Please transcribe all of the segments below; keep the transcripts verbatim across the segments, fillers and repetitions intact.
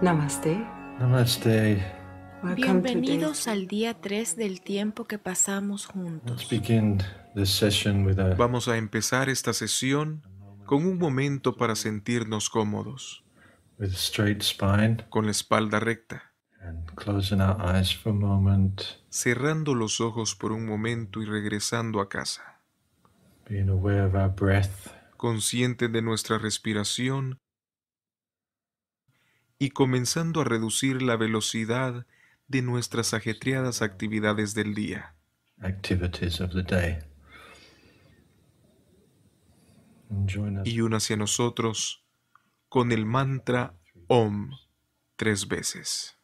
Namaste. Namaste. Welcome to Bienvenidos day. al día tres del tiempo que pasamos Let's juntos. begin this session with a, Vamos a empezar esta sesión con un momento para sentirnos cómodos, with a straight spine con la espalda recta, and closing our eyes for a moment, cerrando los ojos por un momento y regresando a casa, being aware of our breath, conscientes de nuestra respiración y comenzando a reducir la velocidad de nuestras ajetreadas actividades del día. activities of the day. And join us. Y una hacia nosotros con el mantra Om tres veces.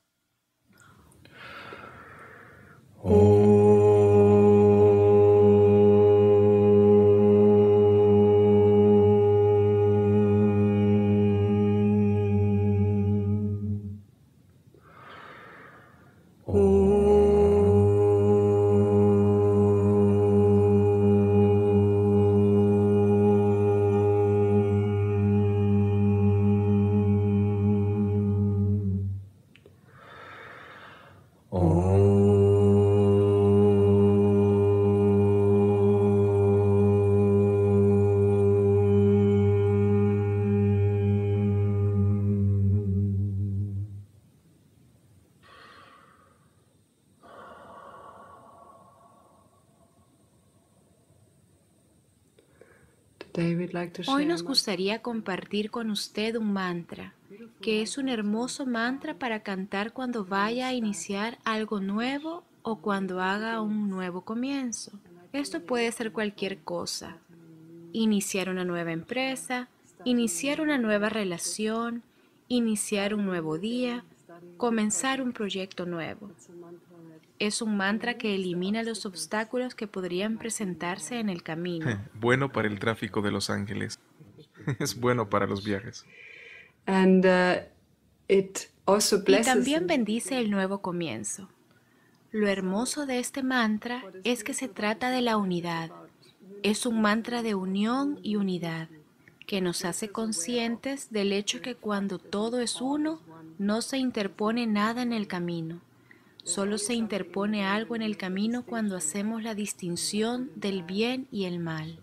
Today we'd like to Hoy share nos my- gustaría compartir con usted un mantra, que es un hermoso mantra para cantar cuando vaya a iniciar algo nuevo o cuando haga un nuevo comienzo. Esto puede ser cualquier cosa. Iniciar una nueva empresa, iniciar una nueva relación, iniciar un nuevo día, comenzar un proyecto nuevo. Es un mantra que elimina los obstáculos que podrían presentarse en el camino. Bueno para el tráfico de Los Ángeles. Es bueno para los viajes. And uh, it also Y blesses también bendice el nuevo comienzo. Lo hermoso de este mantra es que se trata de la unidad. Es un mantra de unión y unidad, que nos hace conscientes del hecho que cuando todo es uno, no se interpone nada en el camino. Solo se interpone algo en el camino cuando hacemos la distinción del bien y el mal.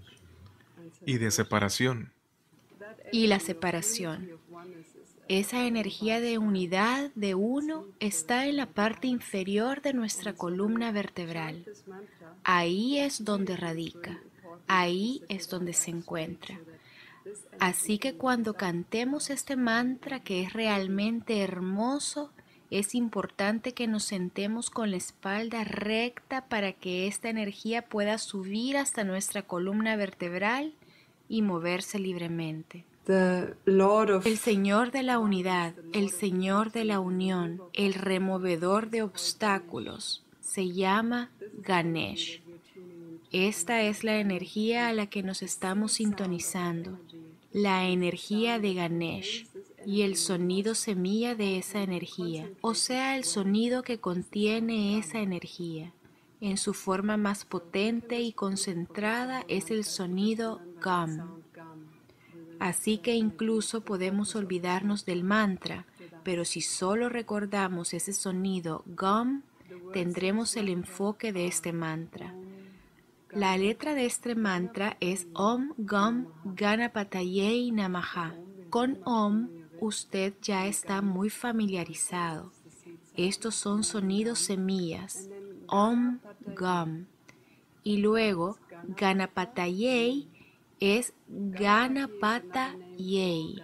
Y de separación. Y la separación. Esa energía de unidad, de uno, está en la parte inferior de nuestra columna vertebral. Ahí es donde radica, ahí es donde se encuentra. Así que cuando cantemos este mantra que es realmente hermoso, es importante que nos sentemos con la espalda recta para que esta energía pueda subir hasta nuestra columna vertebral y moverse libremente. the Lord of El Señor de la unidad, el Señor de la unión, el removedor de obstáculos, se llama Ganesh. Esta es la energía a la que nos estamos sintonizando, la energía de Ganesh y el sonido semilla de esa energía, o sea, el sonido que contiene esa energía. En su forma más potente y concentrada es el sonido Gam. Así que incluso podemos olvidarnos del mantra, pero si solo recordamos ese sonido Gam, tendremos el enfoque de este mantra. La letra de este mantra es Om Gam Ganapataye Namaha. Con Om usted ya está muy familiarizado. Estos son sonidos semillas, Om Gam. Y luego Ganapataye es Ganapataye.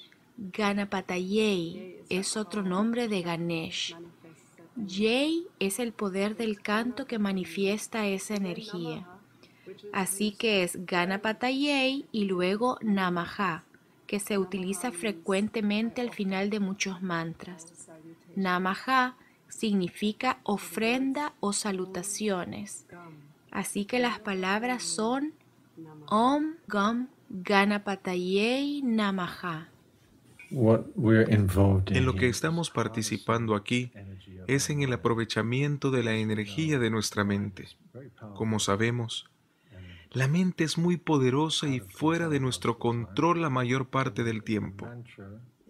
Ganapataye es otro nombre de Ganesh. Yay es el poder del canto que manifiesta esa energía. Así que es Ganapataye y luego Namaha, que se utiliza frecuentemente al final de muchos mantras. Namaha significa ofrenda o salutaciones. Así que las palabras son Om Gam Ganapataye Namaha. What we're involved in En lo que here estamos participando aquí es en el aprovechamiento de la energía de nuestra mente. Como sabemos, la mente es muy poderosa y fuera de nuestro control la mayor parte del tiempo.